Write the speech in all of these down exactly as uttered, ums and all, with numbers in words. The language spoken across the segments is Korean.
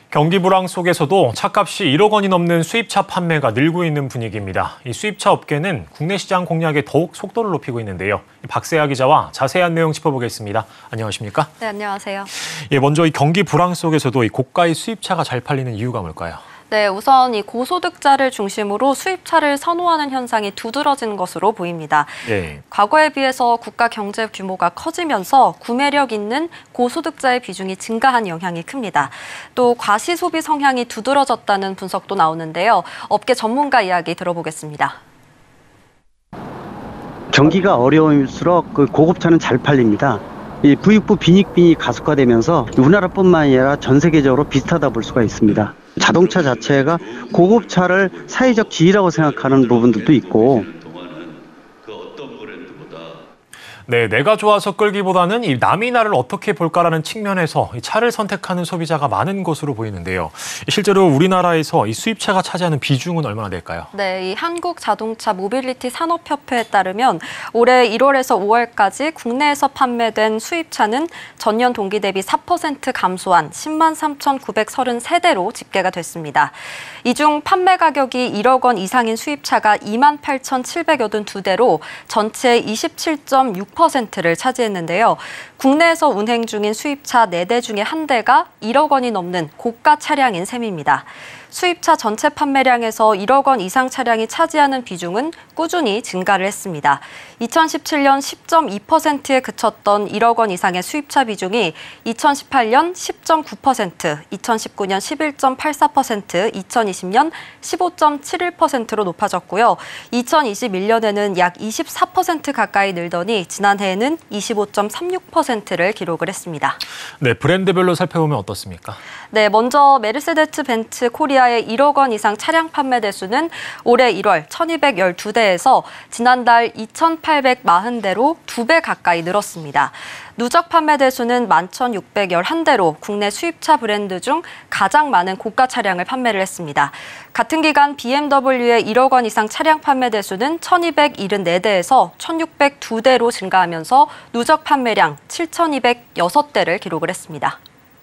경기 불황 속에서도 차값이 일억 원이 넘는 수입차 판매가 늘고 있는 분위기입니다. 이 수입차 업계는 국내 시장 공략에 더욱 속도를 높이고 있는데요. 박세아 기자와 자세한 내용 짚어보겠습니다. 안녕하십니까? 네, 안녕하세요. 예, 먼저 이 경기 불황 속에서도 이 고가의 수입차가 잘 팔리는 이유가 뭘까요? 네, 우선 이 고소득자를 중심으로 수입차를 선호하는 현상이 두드러진 것으로 보입니다. 네. 과거에 비해서 국가 경제 규모가 커지면서 구매력 있는 고소득자의 비중이 증가한 영향이 큽니다. 또 과시 소비 성향이 두드러졌다는 분석도 나오는데요. 업계 전문가 이야기 들어보겠습니다. 경기가 어려울수록 그 고급차는 잘 팔립니다. 이 부익부 빈익빈이 가속화되면서 우리나라뿐만 아니라 전 세계적으로 비슷하다 볼 수가 있습니다. 자동차 자체가 고급차를 사회적 지위라고 생각하는 부분들도 있고. 네, 내가 좋아서 끌기보다는 이 남이 나를 어떻게 볼까라는 측면에서 이 차를 선택하는 소비자가 많은 것으로 보이는데요. 실제로 우리나라에서 이 수입차가 차지하는 비중은 얼마나 될까요? 네, 이 한국자동차 모빌리티 산업협회에 따르면 올해 일월에서 오월까지 국내에서 판매된 수입차는 전년 동기 대비 사 퍼센트 감소한 십만 삼천구백삼십삼 대로 집계가 됐습니다. 이 중 판매 가격이 일억 원 이상인 수입차가 이만 팔천칠백팔십이 대로 전체의 이십칠 점 육 퍼센트를 차지했는데요. 국내에서 운행 중인 수입차 네 대 중에 한 대가 일억 원이 넘는 고가 차량인 셈입니다. 수입차 전체 판매량에서 일억 원 이상 차량이 차지하는 비중은 꾸준히 증가를 했습니다. 이천십칠 년 십 점 이 퍼센트에 그쳤던 일억 원 이상의 수입차 비중이 이천십팔 년 십 점 구 퍼센트, 이천십구 년 십일 점 팔사 퍼센트, 이천이십 년 십오 점 칠일 퍼센트로 높아졌고요. 이천이십일 년에는 약 이십사 퍼센트 가까이 늘더니 지난해에는 이십오 점 삼육 퍼센트를 기록을 했습니다. 네, 브랜드별로 살펴보면 어떻습니까? 네, 먼저 메르세데스 벤츠 코리아의 일억 원 이상 차량 판매 대수는 올해 일월 천이백십이 대에서 지난달 이천팔백사십 대로 두 배 가까이 늘었습니다. 누적 판매 대수는 만 천육백십일 대로 국내 수입차 브랜드 중 가장 많은 고가 차량을 판매를 했습니다. 같은 기간 비엠더블유의 일억 원 이상 차량 판매 대수는 천이백칠십사 대에서 천육백이 대로 증가하면서 누적 판매량 칠천이백육 대를 기록을 했습니다.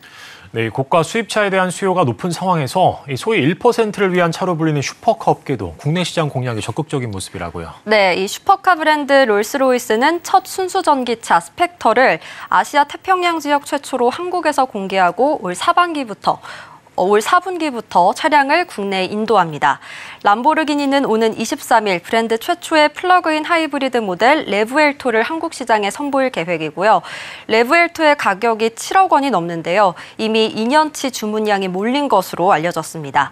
네, 고가 수입차에 대한 수요가 높은 상황에서 소위 일 퍼센트를 위한 차로 불리는 슈퍼카 업계도 국내 시장 공략에 적극적인 모습이라고요. 네, 이 슈퍼카 브랜드 롤스로이스는 첫 순수 전기차 스펙터를 아시아 태평양 지역 최초로 한국에서 공개하고 올 하반기부터 올 사 분기부터 차량을 국내에 인도합니다. 람보르기니는 오는 이십삼 일 브랜드 최초의 플러그인 하이브리드 모델 레브엘토를 한국 시장에 선보일 계획이고요. 레브엘토의 가격이 칠억 원이 넘는데요. 이미 이 년치 주문량이 몰린 것으로 알려졌습니다.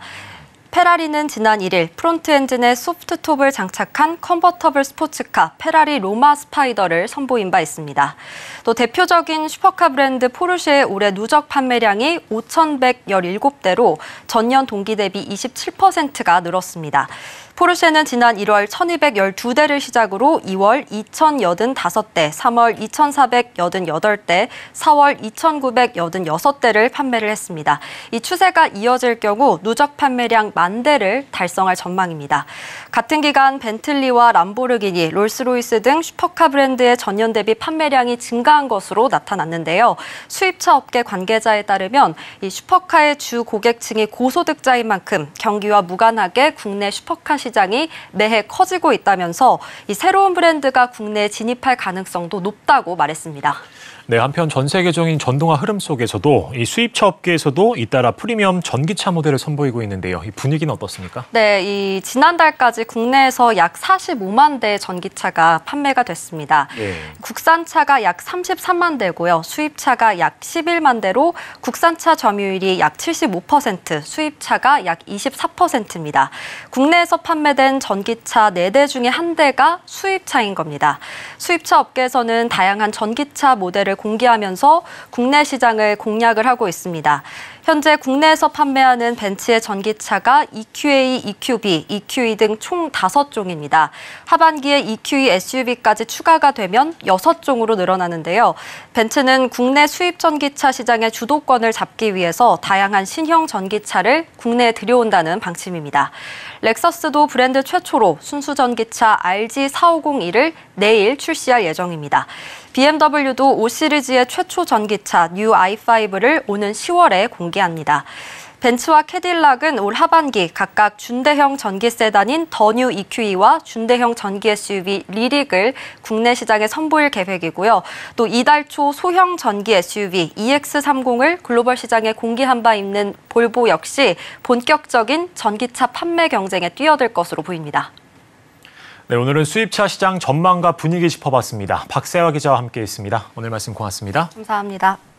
페라리는 지난 일 일 프론트 엔진에 소프트톱을 장착한 컨버터블 스포츠카 페라리 로마 스파이더를 선보인 바 있습니다. 또 대표적인 슈퍼카 브랜드 포르쉐의 올해 누적 판매량이 오천백십칠 대로 전년 동기 대비 이십칠 퍼센트가 늘었습니다. 포르쉐는 지난 일월 천이백십이 대를 시작으로 이월 이천팔십오 대, 삼월 이천사백팔십팔 대, 사월 이천구백팔십육 대를 판매를 했습니다. 이 추세가 이어질 경우 누적 판매량 만 대를 달성할 전망입니다. 같은 기간 벤틀리와 람보르기니, 롤스로이스 등 슈퍼카 브랜드의 전년 대비 판매량이 증가한 것으로 나타났는데요. 수입차 업계 관계자에 따르면 이 슈퍼카의 주 고객층이 고소득자인 만큼 경기와 무관하게 국내 슈퍼카 시장이 매해 커지고 있다면서 이 새로운 브랜드가 국내에 진입할 가능성도 높다고 말했습니다. 네, 한편 전 세계적인 전동화 흐름 속에서도 이 수입차 업계에서도 잇따라 프리미엄 전기차 모델을 선보이고 있는데요. 이 분위기는 어떻습니까? 네, 이 지난달까지 국내에서 약 사십오만 대의 전기차가 판매가 됐습니다. 네. 국산차가 약 삼십삼만 대고요. 수입차가 약 십일만 대로 국산차 점유율이 약 칠십오 퍼센트, 수입차가 약 이십사 퍼센트입니다. 국내에서 판매된 전기차 네 대 중에 한 대가 수입차인 겁니다. 수입차 업계에서는 다양한 전기차 모델을 공개하면서 국내 시장을 공략을 하고 있습니다. 현재 국내에서 판매하는 벤츠의 전기차가 이큐에이, 이큐비, 이큐이 등 총 다섯 종입니다. 하반기에 이큐이 에스유브이까지 추가가 되면 여섯 종으로 늘어나는데요. 벤츠는 국내 수입 전기차 시장의 주도권을 잡기 위해서 다양한 신형 전기차를 국내에 들여온다는 방침입니다. 렉서스도 브랜드 최초로 순수 전기차 알지 사오공일을 내일 출시할 예정입니다. 비엠더블유도 오 시리즈의 최초 전기차 뉴 아이 파이브를 오는 시월에 공개합니다. 벤츠와 캐딜락은 올 하반기 각각 준대형 전기 세단인 더 뉴 이큐이와 준대형 전기 에스유브이 리릭을 국내 시장에 선보일 계획이고요. 또 이달 초 소형 전기 에스유브이 이엑스 삼십을 글로벌 시장에 공개한 바 있는 볼보 역시 본격적인 전기차 판매 경쟁에 뛰어들 것으로 보입니다. 네, 오늘은 수입차 시장 전망과 분위기 짚어봤습니다. 박세화 기자와 함께했습니다. 오늘 말씀 고맙습니다. 감사합니다.